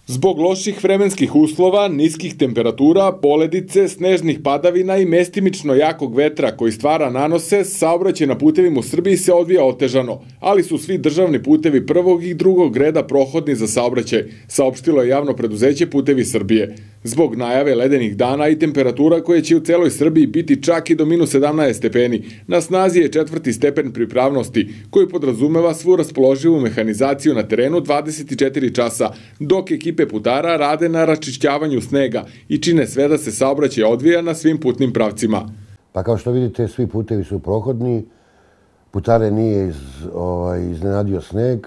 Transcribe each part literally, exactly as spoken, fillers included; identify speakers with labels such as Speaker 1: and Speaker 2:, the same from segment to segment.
Speaker 1: Zbog loših vremenskih uslova, niskih temperatura, poledice, snežnih padavina i mestimično jakog vetra koji stvara nanose, saobraćaj na putevima u Srbiji se odvija otežano, ali su svi državni putevi prvog i drugog reda prohodni za saobraćaj, saopštilo je javno preduzeće Putevi Srbije. Zbog najave ledenih dana i temperatura koje će u celoj Srbiji biti čak i do minus sedamnaest stepeni, na snazi je četvrti stepen pripravnosti, koji podrazumeva svu raspoloživu mehanizaciju na terenu dvadeset četiri časa, dok ekipe putara rade na račišćavanju snega i čine sve da se saobraćaj odvija na svim putnim pravcima.
Speaker 2: Pa kao što vidite, svi putevi su prohodni, putare nije iz, ovaj, iznenadio sneg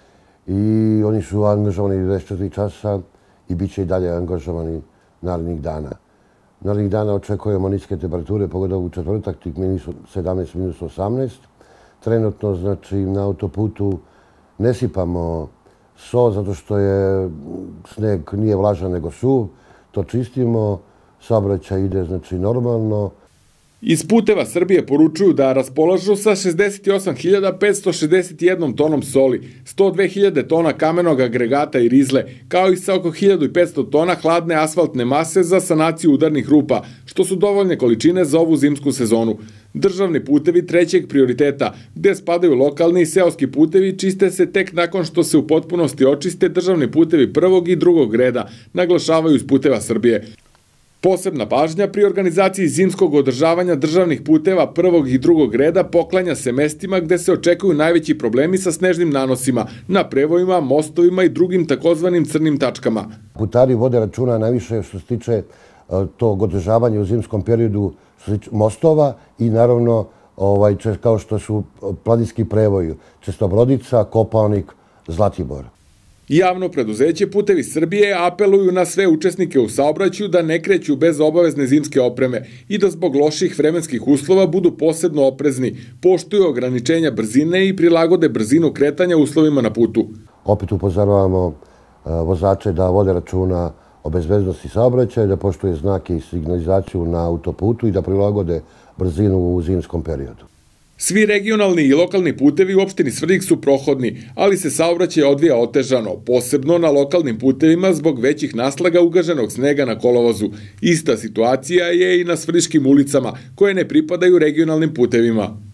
Speaker 2: i oni su angažovani dvadeset četiri časa i bit će i dalje angažovani narednih dana. Narednih dana očekujemo niske temperature, pogotovo u četvrtak, tih minus sedamnaest, minus osamnaest. Trenutno, znači, na autoputu ne sipamo so, zato što je sneg nije vlažan nego suv. To čistimo, saobraćaj ide, znači, normalno.
Speaker 1: Iz Puteva Srbije poručuju da raspolažu sa šezdeset osam hiljada petsto šezdeset jednom tonom soli, sto dve hiljade tona kamenog agregata i rizle, kao i sa oko hiljadu petsto tona hladne asfaltne mase za sanaciju udarnih rupa, što su dovoljne količine za ovu zimsku sezonu. Državni putevi trećeg prioriteta, gde spadaju lokalni i seoski putevi, čiste se tek nakon što se u potpunosti očiste državni putevi prvog i drugog reda, naglašavaju iz Puteva Srbije. Posebna pažnja pri organizaciji zimskog održavanja državnih puteva prvog i drugog reda poklanja se mestima gde se očekuju najveći problemi sa snežnim nanosima, na prevojima, mostovima i drugim takozvanim crnim tačkama.
Speaker 2: Putari vode računa najviše što se tiče tog održavanja u zimskom periodu mostova i naravno ovaj, kao što su planinski prevoji, Čestobrodica, Kopaonik, Zlatibor.
Speaker 1: Javno preduzeće Putevi Srbije apeluju na sve učesnike u saobraćaju da ne kreću bez obavezne zimske opreme i da zbog loših vremenskih uslova budu posebno oprezni, poštuju ograničenja brzine i prilagode brzinu kretanja uslovima na putu.
Speaker 2: Opet upozoravamo vozače da vode računa o bezbednosti saobraćaja, da poštuje znake i signalizaciju na autoputu i da prilagode brzinu u zimskom periodu.
Speaker 1: Svi regionalni i lokalni putevi u opštini Svrljig su prohodni, ali se saobraćaj odvija otežano, posebno na lokalnim putevima zbog većih naslaga ugaženog snega na kolovozu. Ista situacija je i na svrljiškim ulicama, koje ne pripadaju regionalnim putevima.